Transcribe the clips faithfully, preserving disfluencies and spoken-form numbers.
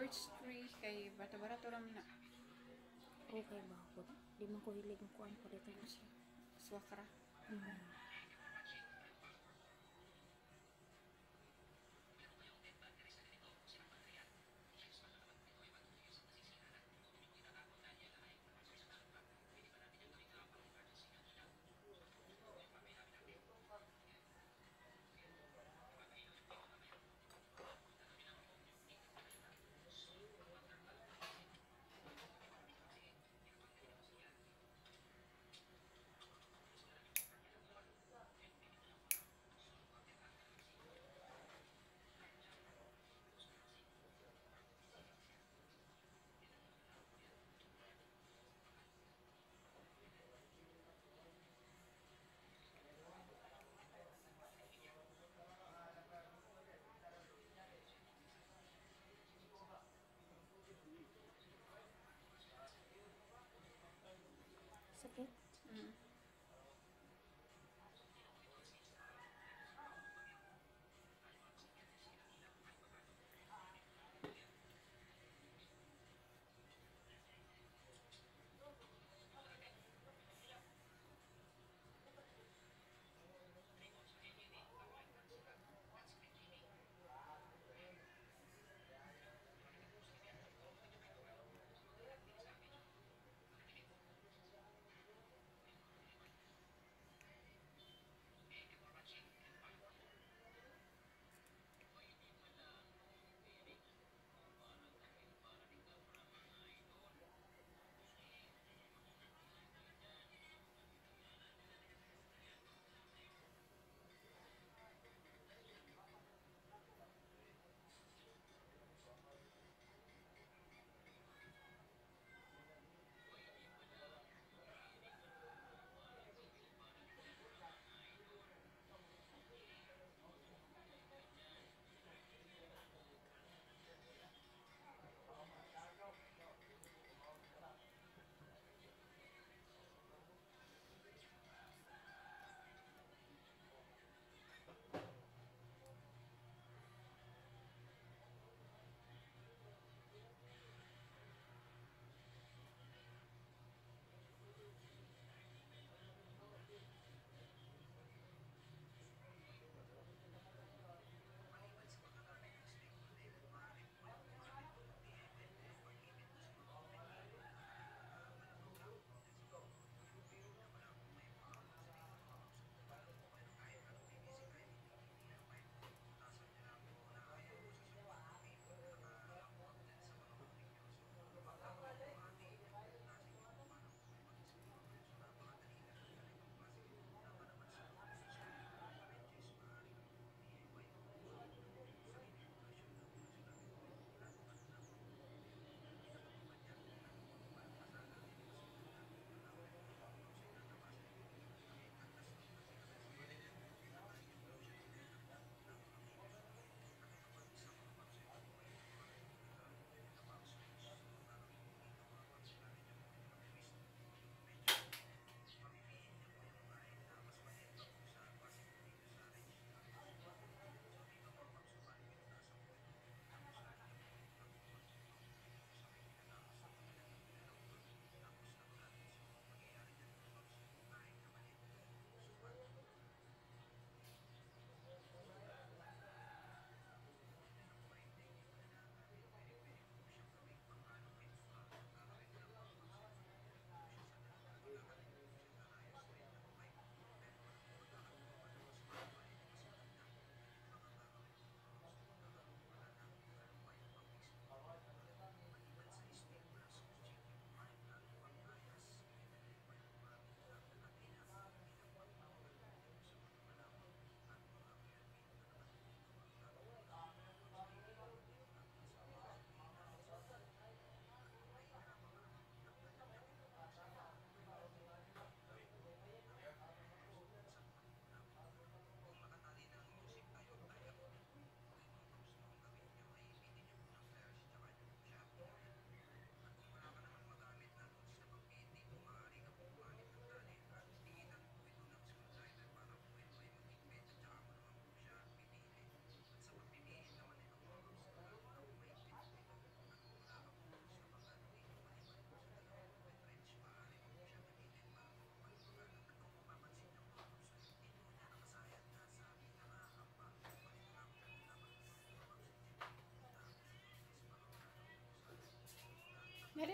birch tree kay bata-barato ram na. Okay ba ako? Di man ko hilig ng kuan ko dito. Swakra. Hmm.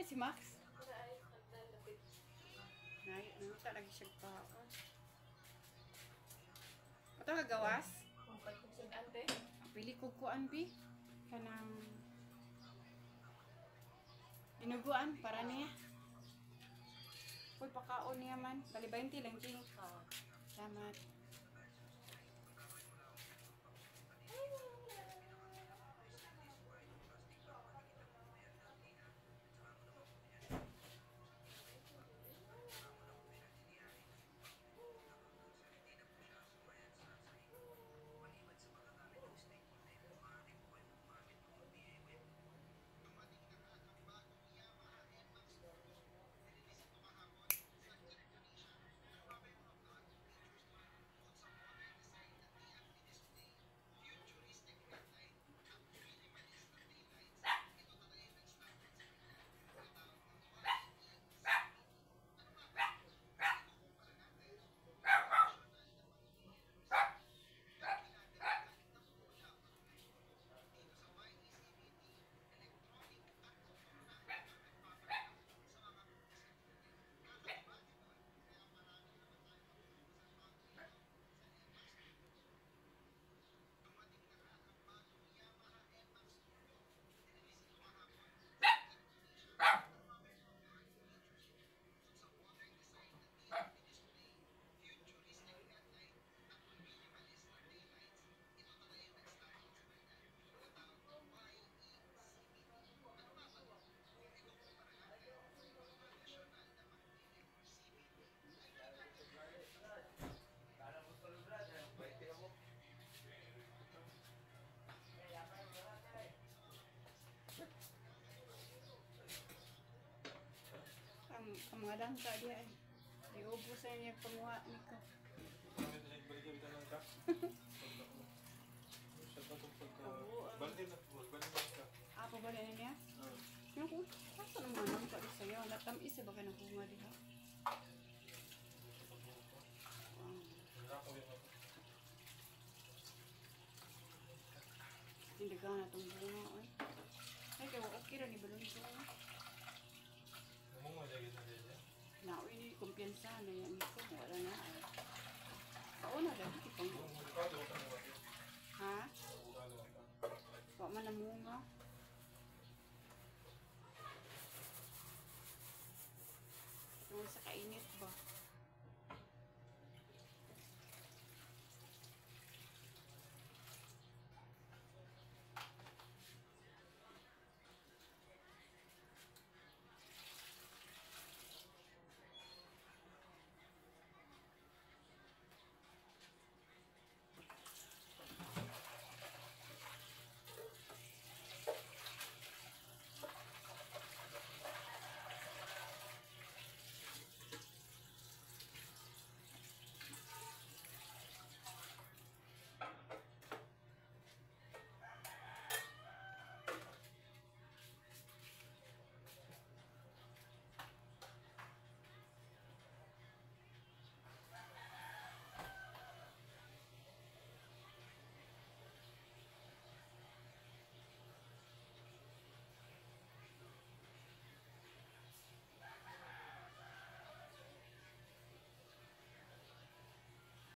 si Max? Nay, ano ta lagi siya pa. Ato nga gawas? Pili ko kuan bi kanang dinuguan para niya. Koy pakaon niya man. Bali twenty lang king. Salamat. Ang ang mga langka dia eh. Diubos na niya panguha ni ko. Apa ba na niya? Yung ko, asa naman ang pa di sayo? Natamis ba ka nakunga diha? Hindi ka na itong bunga oy. Ay, kaya okay rin ni balon ko. Nauwi ni kumpiyansa na yan ko. Wala na ay. Kauna dahil kitang. Ha? Wa man na munga.